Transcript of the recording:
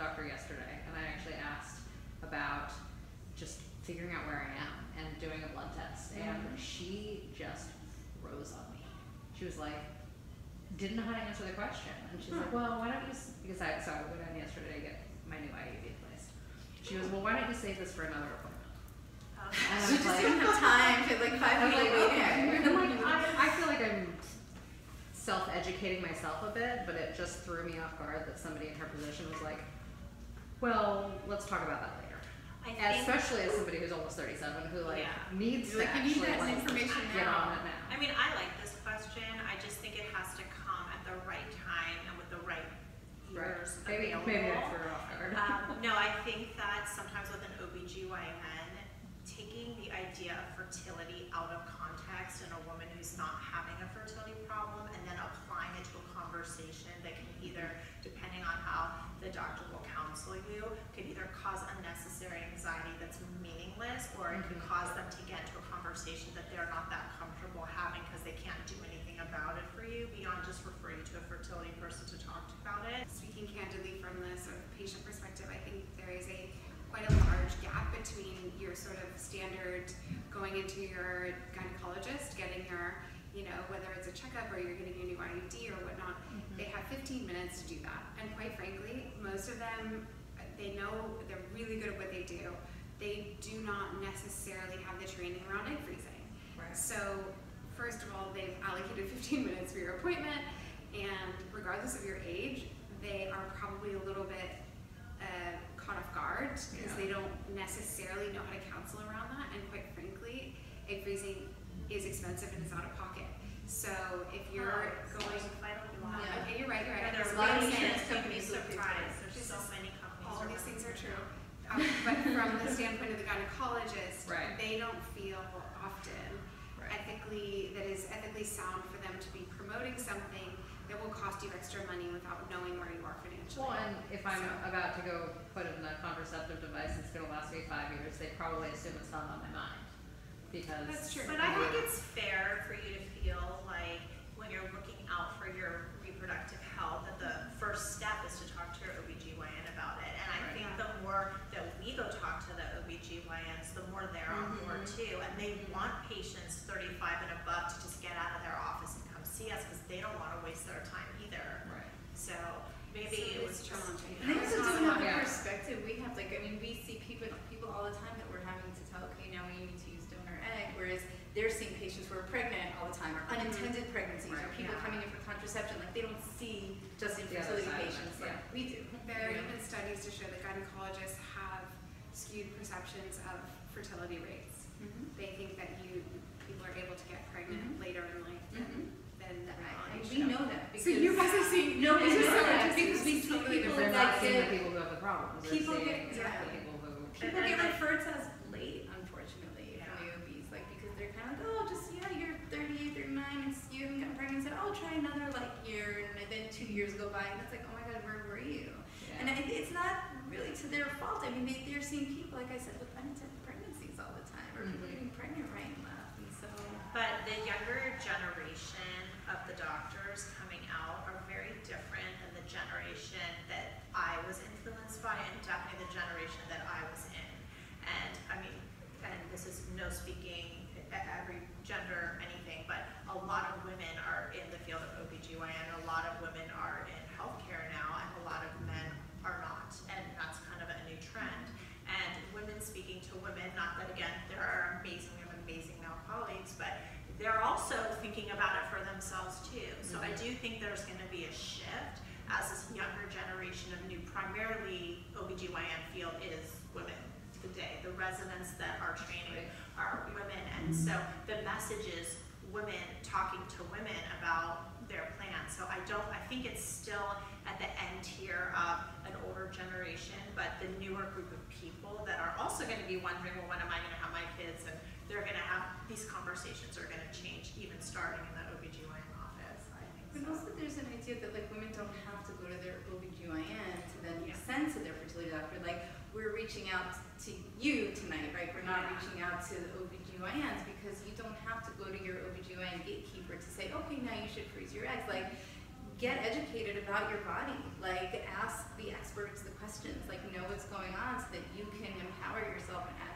doctor yesterday, and I actually asked about just figuring out where I am and doing a blood test, and she just froze on me. She was like, didn't know how to answer the question, and she's like, well, why don't you, because I went in yesterday to get my new IUD placed. She goes, well, why don't you save this for another appointment? And She just didn't have time to like 5 minutes waiting. And like, I feel like I'm self-educating myself a bit, but it just threw me off guard that somebody in her position was like, well, let's talk about that later. Especially as somebody who's almost 37 who like needs to actually information get on it now. I mean, I like this question. I just think it has to come at the right time and with the right ears available. Maybe I threw her off guard. No, I think that sometimes with an ObGyn, taking the idea of fertility out of context in a woman who's not having a fertility problem and then applying it to a conversation that can either, depending on how the doctor will counsel you, could either cause unnecessary anxiety that's meaningless, or it could cause them to get into a conversation that they're not that comfortable having because they can't do anything about it for you beyond just refer you to a fertility person to talk to about it. Speaking candidly from the sort of patient perspective, I think there is quite a large gap between your sort of standard going into your gynecologist, getting your, whether it's a checkup or you're getting your new IUD or whatnot. They have 15 minutes to do that. And quite frankly, most of them, they know they're really good at what they do. They do not necessarily have the training around egg freezing. Right. So first of all, they've allocated 15 minutes for your appointment, and regardless of your age, they are probably a little bit caught off guard because they don't necessarily know how to counsel around that, and quite frankly, egg freezing is expensive and is out of pocket. So if you're going, okay, you're right. There's a lot of insurance companies surprised. There's so many companies. All these things are true. But from the standpoint of the gynecologist, they don't feel often that is ethically sound for them to be promoting something that will cost you extra money without knowing where you are financially. Well, and if I'm about to go put in a contraceptive device that's going to last me 5 years, they probably assume it's not on my mind. Because that's true. But I think it's fair for you to feel like when you're looking out for your reproductive health, that the first step is to talk to your ObGyn about it. And I think the more that we go talk to the ObGyns, the more they're on board too. And they want patients 35 and above to just get out of their office and come see us because they don't want to waste their time either. Right. So maybe it was challenging. I think also doesn't have the perspective we have. Like, I mean, we see people all the time that we're having to tell, okay, now we need to use donor egg, whereas they're seeing patients who are pregnant all the time, or unintended pregnancies, or people coming in for contraception. Like, they don't see just infertility patients like we do. There have been studies to show that gynecologists have skewed perceptions of fertility rates. They think that people are able to get pregnant later in life than we know that. So you guys are seeing no, we know that because we see people they're that not seeing the people who have the problems. People get people get referred to as late, unfortunately, from the OBs, like, because they're kind of like, oh, just you're 38, 39, and you haven't gotten pregnant. So oh, try another year, and then 2 years go by, and it's like, oh my God, where were you? And it's not really to their fault. I mean, they're seeing people, like I said, with unintended pregnancies all the time, or people getting pregnant right and left, and so. But the younger generation of the doctors coming out are very different than the generation that I was influenced by, and definitely the generation that I was in. And I mean, and this is no speaking every gender or anything, but a lot of women are in the field of ObGyn, a lot of women are in healthcare now, and a lot of men are not. And that's kind of a new trend. And women speaking to women, not that again, there are amazing women, amazing male colleagues, but they're also thinking about it for themselves too. So I do think there's going to be a shift as this younger generation of new, primarily ObGyn field is women today. The residents that are training are women, and so the message is women talking to women about their plans. So I think it's still at the end here of an older generation, but the newer group of people that are also going to be wondering, well, when am I going to have my kids? And they're going to have, these conversations are going to change even starting in the ObGyn office, I think. But also there's an idea that like women don't have to go to their ObGyn to then send to their fertility doctor. Like, we're reaching out to you tonight, right? We're not reaching out to the ObGyns because you don't have to go to your ObGyn gatekeeper to say, okay, now you should freeze your eggs. Like, get educated about your body. Like, ask the experts the questions, like know what's going on so that you can empower yourself and